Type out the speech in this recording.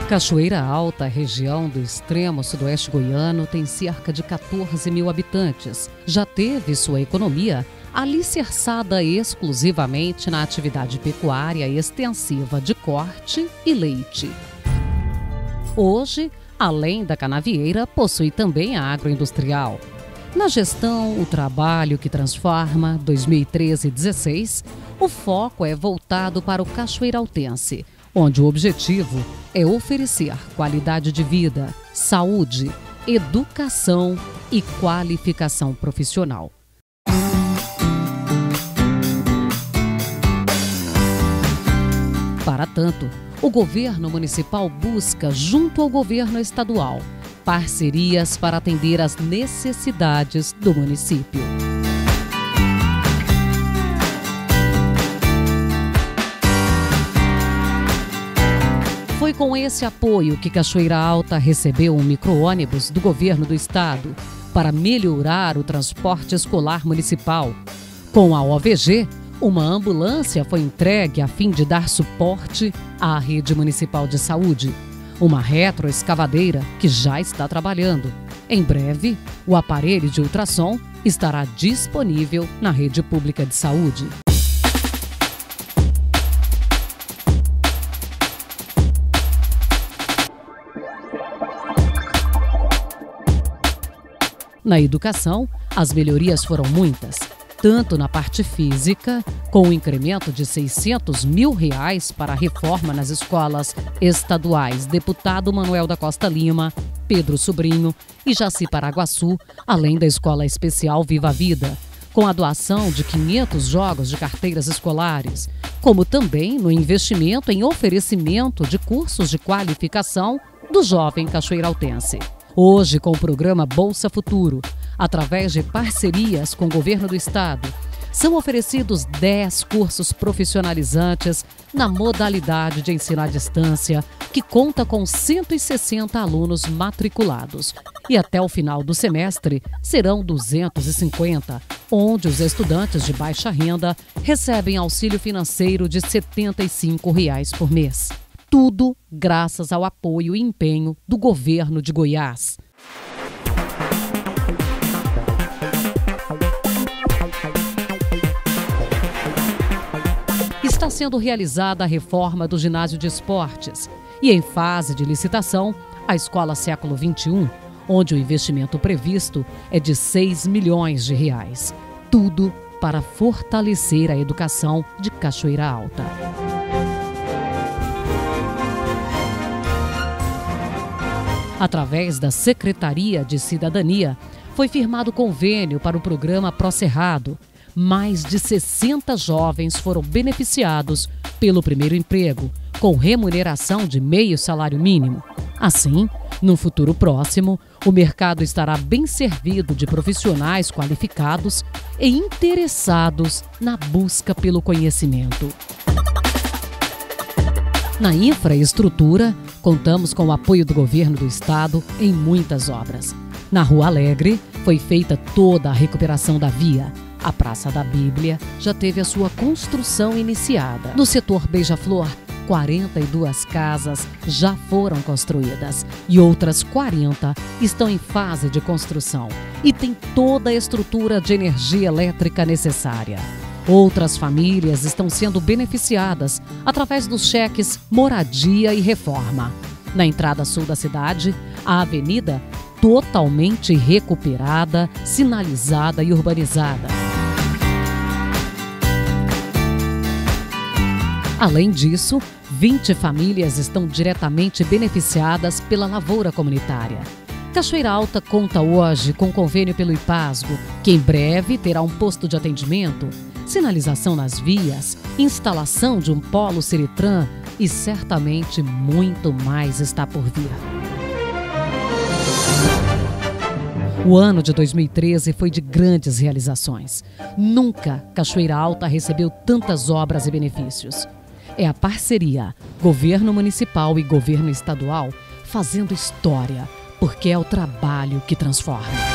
Cachoeira Alta, região do extremo sudoeste goiano, tem cerca de 14 mil habitantes. Já teve sua economia alicerçada exclusivamente na atividade pecuária extensiva de corte e leite. Hoje, além da canavieira, possui também a agroindustrial. Na gestão O Trabalho que Transforma, 2013-16, o foco é voltado para o cachoeiraltense, onde o objetivo é oferecer qualidade de vida, saúde, educação e qualificação profissional. Para tanto, o governo municipal busca, junto ao governo estadual, parcerias para atender às necessidades do município. Foi com esse apoio que Cachoeira Alta recebeu um micro-ônibus do governo do estado para melhorar o transporte escolar municipal. Com a OVG, uma ambulância foi entregue a fim de dar suporte à rede municipal de saúde. Uma retroescavadeira que já está trabalhando. Em breve, o aparelho de ultrassom estará disponível na rede pública de saúde. Na educação, as melhorias foram muitas, tanto na parte física, com o incremento de R$600 mil para a reforma nas escolas estaduais Deputado Manuel da Costa Lima, Pedro Sobrinho e Jaci Paraguaçu, além da Escola Especial Viva a Vida, com a doação de 500 jogos de carteiras escolares, como também no investimento em oferecimento de cursos de qualificação do jovem cachoeiraltense. Hoje, com o programa Bolsa Futuro, através de parcerias com o governo do estado, são oferecidos 10 cursos profissionalizantes na modalidade de ensino à distância, que conta com 160 alunos matriculados. E até o final do semestre serão 250, onde os estudantes de baixa renda recebem auxílio financeiro de R$ 75 por mês. Tudo graças ao apoio e empenho do governo de Goiás. Está sendo realizada a reforma do ginásio de esportes e, em fase de licitação, a Escola Século XXI, onde o investimento previsto é de R$ 6 milhões. Tudo para fortalecer a educação de Cachoeira Alta. Através da Secretaria de Cidadania, foi firmado convênio para o programa Procerrado. Mais de 60 jovens foram beneficiados pelo primeiro emprego, com remuneração de meio salário mínimo. Assim, no futuro próximo, o mercado estará bem servido de profissionais qualificados e interessados na busca pelo conhecimento. Na infraestrutura, contamos com o apoio do governo do estado em muitas obras. Na Rua Alegre, foi feita toda a recuperação da via. A Praça da Bíblia já teve a sua construção iniciada. No setor Beija-Flor, 42 casas já foram construídas e outras 40 estão em fase de construção e tem toda a estrutura de energia elétrica necessária. Outras famílias estão sendo beneficiadas através dos cheques Moradia e Reforma. Na entrada sul da cidade, a avenida totalmente recuperada, sinalizada e urbanizada. Além disso, 20 famílias estão diretamente beneficiadas pela lavoura comunitária. Cachoeira Alta conta hoje com convênio pelo IPASGO, que em breve terá um posto de atendimento, sinalização nas vias, instalação de um polo Seretran e certamente muito mais está por vir. O ano de 2013 foi de grandes realizações. Nunca Cachoeira Alta recebeu tantas obras e benefícios. É a parceria governo municipal e governo estadual fazendo história, porque é o trabalho que transforma.